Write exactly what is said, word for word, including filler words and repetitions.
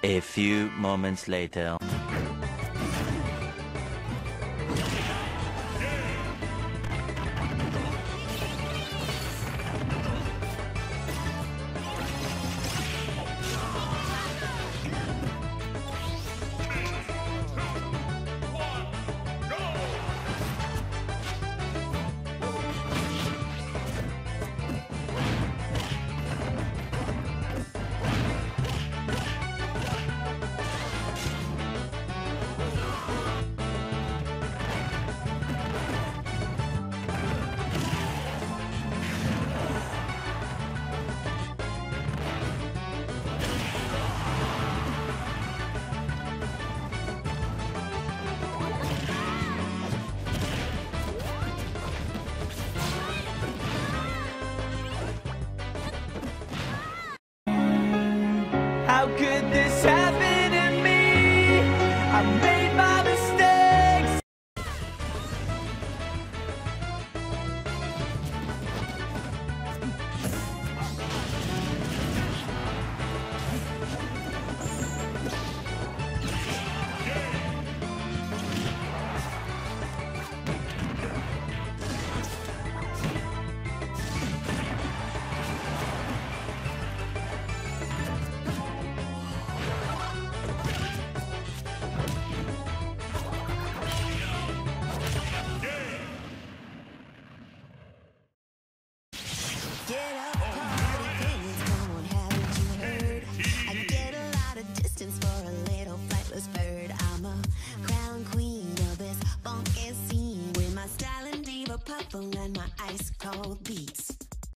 A few moments later. How could this happen to me? I made my mistakes. Get up, party penguins, come on, haven't you heard? I can get a lot of distance for a little flightless bird. I'm a crown queen of this funky scene with my style and diva puffle and my ice cold beats.